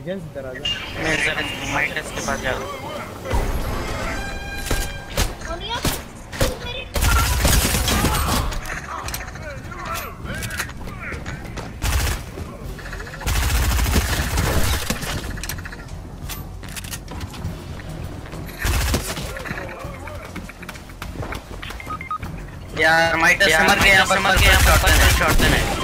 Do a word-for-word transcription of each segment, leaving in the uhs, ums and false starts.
Gas इधर आ जा। मैं जरा माइटस के पास जाऊँ। यार माइटस समर के यहाँ पर समर के यहाँ पर शॉट देना है।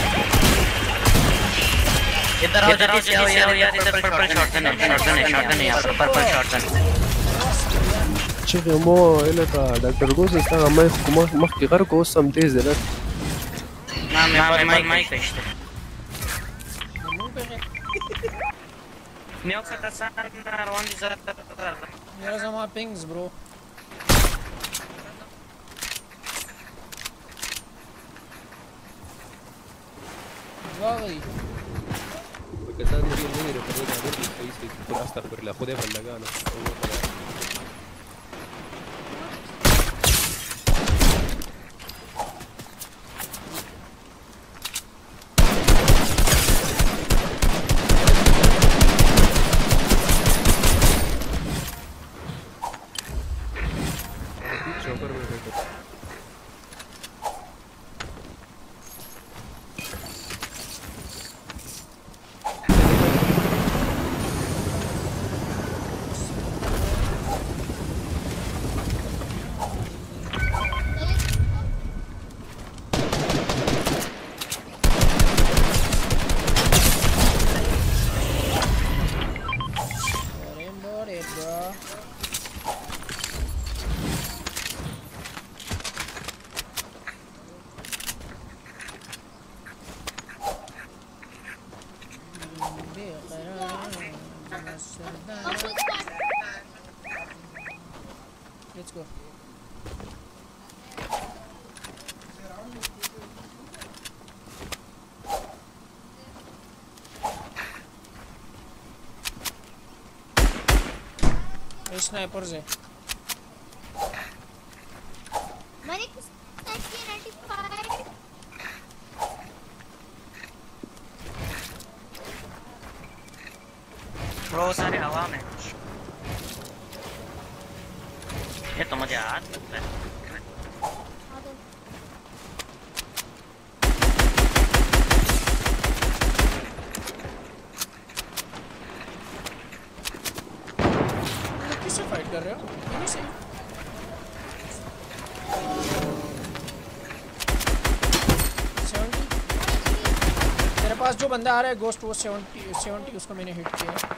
इधर आओ जल्दी से आओ यार यार इधर पर्पल शॉट देना है शॉट देना है शॉट देना है यहाँ पर पर्पल शॉट देना है। شوف يا مو إلك دكتور جوز استنى ما يفك ما في غير جوز سمتيز ده. نعم يا مايك مايك فيشته. نيوكس تسان روان دي زرت. يا زلمة pings bro. واغي. كذا نجي نجي نفرج على الفيس كل أستغفر الله خدها فلقانا. Let's go. Snipers है. मैंने किस टाइप की नाइन्टी प्रो सारे हवा में ये तो मुझे हाथ लगता है किससे फाइट कर रहे हो इन्हीं से सेवेंटी मेरे पास जो बंदा आ रहा है गोस्ट वो सेवेंटी सेवेंटी उसको मैंने हिट किया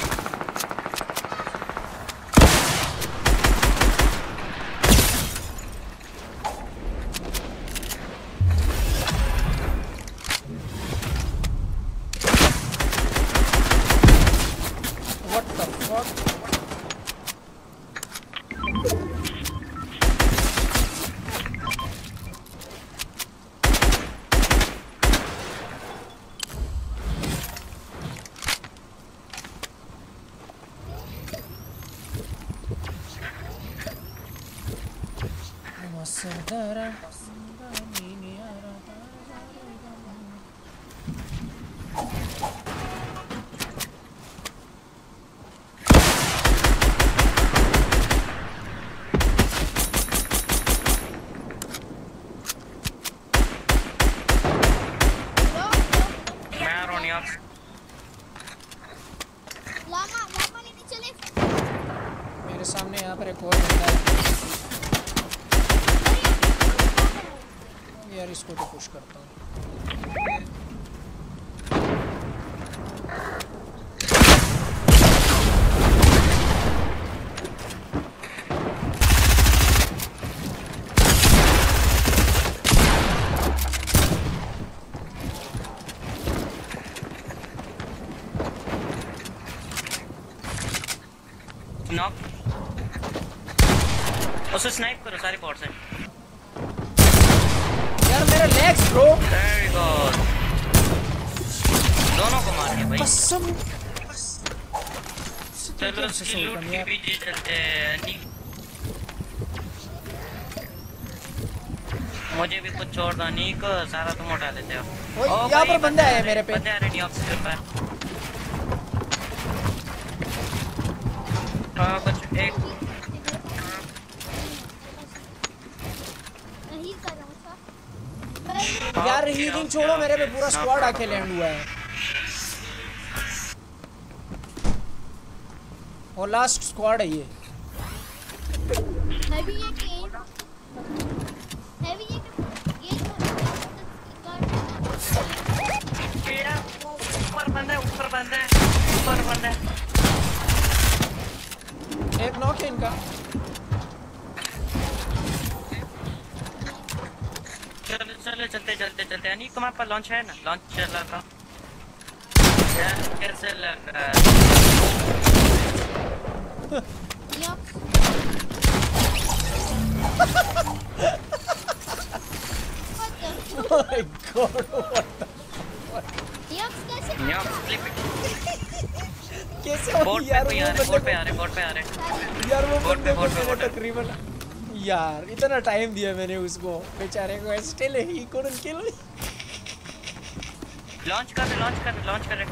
उसे स्नाइप करो सारी बॉट से यार मेरे लेग्स ब्रो वेरी गुड दोनों को मार के भाई कसम चलो लूट के पीछे चलते हैं मुझे भी कुछ छोड़ दो नीक सारा तुम उठा लेते हो यहाँ पर बंदा है मेरे पे बंदे आ रहे न्यूयॉर्क के ऊपर हाँ कुछ एक नहीं कर रहा हूँ सर। यार हीलिंग छोड़ो, मेरे पे पूरा स्क्वाड आके लैंड हुआ है। और लास्ट स्क्वाड है ये। हैवी ये गेम हैवी ये ये ऊपर बंदा है, ऊपर बंदा है, ऊपर बंदा है। एक नॉक है इनका। चलो चलो चलते चलते चलते। यानी तुम्हारे पास लॉन्च है ना? लॉन्च चला था यार, कैसे लग रहा है? Oh my God, what the कैसे बोट पे यार कोई आ रहा है, बोट पे आ रहे, बोट पे आ रहे। यार वो बोट बंदे पे, को बोट पे, मैंने बोट पे। तकरीबन यार इतना टाइम दिया मैंने उसको, बेचारे को स्टिल ही couldn't kill me। लॉन्च कर रहे, लॉन्च कर रहे, लॉन्च कर रहे।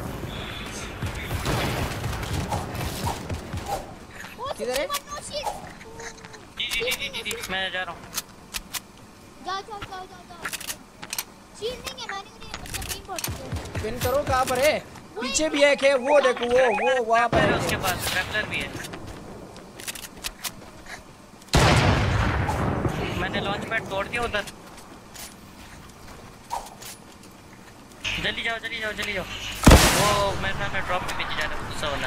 किधर है? जी जी जी जी जी मैं जा रहा हूँ। जाओ जाओ जाओ जाओ जाओ। शील्ड नहीं है, मैंने उन्हें मतलब नहीं पहुंच गया। पिन करो, कहाँ पर है? पीछे भी एक है, वो देखो वो वो वहाँ पर है उसके पास ट्रैवलर भी है। मैंने लॉन्च पैड तोड़ दिया उधर। जल्दी जाओ जल्दी जाओ जल्दी जाओ। वो मेरे साथ में ड्रॉप के पीछे जा रहा है दूसरा वाला।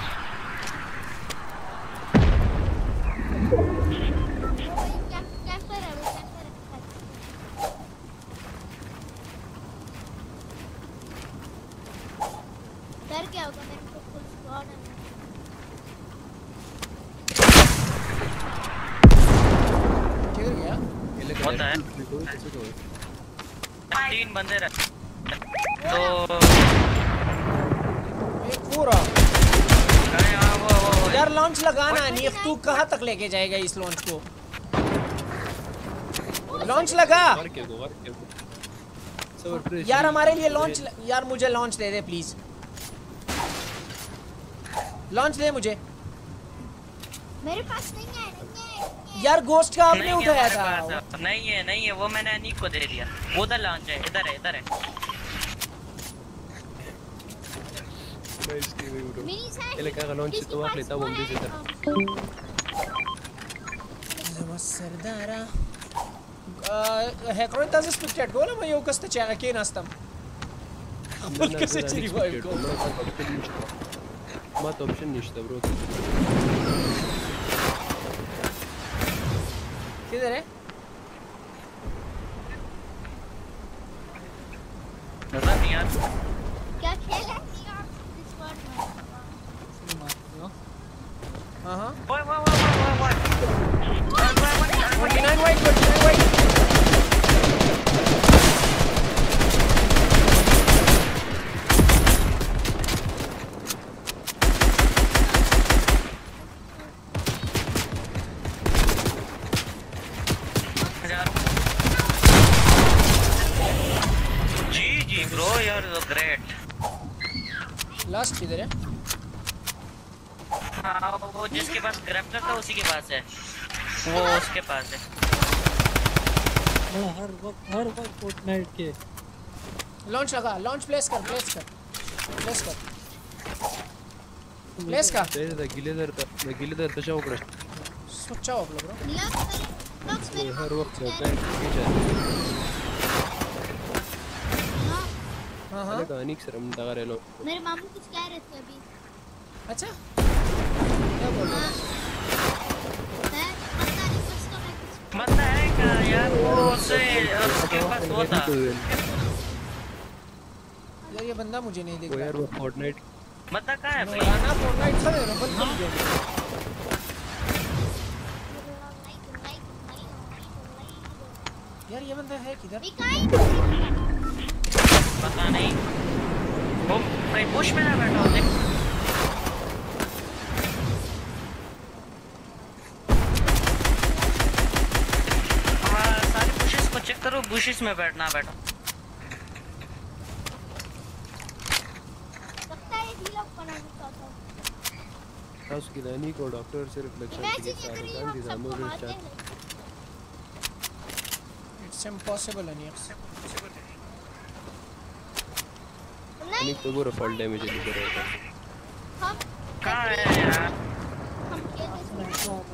कैंप कैंपर है, वो कैंपर है। डर क्या होगा, मेरे को फुल स्क्वाड है। किधर गया? होता है तीन बंदे रहे तो एक पूरा अरे हाँ वो वो वो यार लॉन्च लगाना है। नीफ तू कहाँ तक लेके जाएगा इस लॉन्च को? लॉन्च लगा यार हमारे लिए लॉन्च। यार मुझे लॉन्च दे दे प्लीज, लॉन्च दे मुझे। मेरे पास नहीं है, नहीं है, नहीं है। यार गोस्ट का आपने नहीं है उठाया हमारे था। पास। नहीं है नहीं है, वो मैंने अनीक को दे दिया। वो उधर लॉन्च है, इधर है इधर है। मिनी है। ये लेकर लॉन्च तो आप लेता वो भी इधर। सरदारा हैकरो ताज़ स्पेक्टेड गोला मैं यो कस्ते चाहे के नास्तम अपन कैसे चली वाइब को मत ऑप्शन निश्चित ब्रो। किधर है? नजर नहीं यार। क्या खेल है? डिस्कॉर्ड में। हां हां ओए ओए ओए ओए ओए उनतालीस वाइट उनतालीस वाइट। जी जी ब्रो यार ग्रेट। लास्ट किधर है? हाँ वो जिसके पास ग्रैप्लर था उसी के पास है, वो उसके पास है। हर वक्त हर वक्त फोर्टनाइट के लॉन्च लगा, लॉन्च प्लेस कर, प्लेस कर, प्लेस कर, प्लेस का ते गिलेदर गिलेदर तशा उकडे सोचा हो ब्रो। लॉक्स मेरे हर वक्त पास काय कीचे हाँ, हां हां का अनेक शर्म दागरेलो। मेरे मामू कुछ कह रहे थे अभी। अच्छा क्या बोल रहे हाँ। है पता नहीं उसका मैं कुछ बंदा है क्या यार? वो उससे उसके पास वो था। यार ये बंदा मुझे नहीं दिख वो रहा। यार वो फोर्टनाइट बंदा कहाँ है भाई? राना फोर्टनाइट था ना बंद कर दिया। यार ये बंदा है किधर? पता नहीं। वो भाई पुश में ना बैठा हो देख। हाँ सारे पुशेस को चेक करो, बुशेस में बैठना बैठो। लगता है हील अप बनाने का था। تاسو کې د نیکو ډاکټر صرف لکشن کې سره کاندي हम زموږ सबको मारते چات हैं इट्स इम्पॉसिबल अनिक नहीं نیک ته ګوره فل ډیمیج دې ګوره हम कहाँ है यार हम खेलते हैं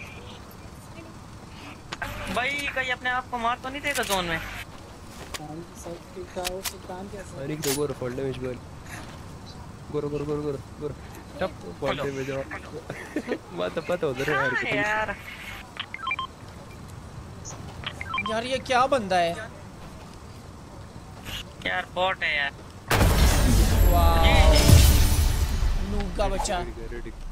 भाई कहीं अपने आप को मार तो नहीं देगा जोन में सब ठीक था वो सुल्तान कैसे نیک ته ګوره فل ډیمیج ګوره ګوره ګوره ګوره ګوره ګوره ټپ فل ډیمیج ما ته پته و درې یار कहाँ है यार यार ये क्या बंदा है यार बॉट है यार वाह नूब का बच्चा کې